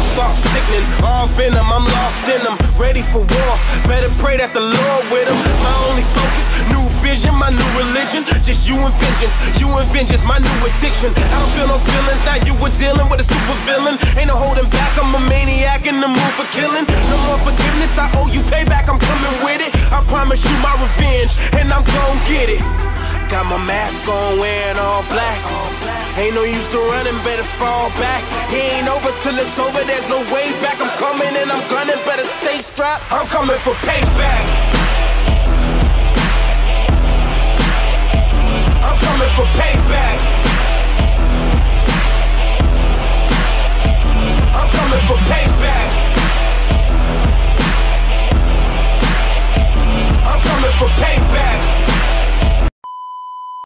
thoughts sickening, all venom, I'm lost in them. Ready for war, better pray that the Lord with him. My only focus, new vision, my new religion. Just you and vengeance, my new addiction. I don't feel no feelings, now you were dealing with a super villain. Ain't no holding back, I'm a maniac in the mood for killing. No more forgiveness, I owe you payback, I'm coming with it. I promise you my revenge, and I'm gon' get it. Got my mask on, wearing all black. Ain't no use to running, better fall back. It ain't over till it's over, there's no way back. I'm coming and I'm gunning, better stay strapped. I'm coming for payback. I'm coming for payback.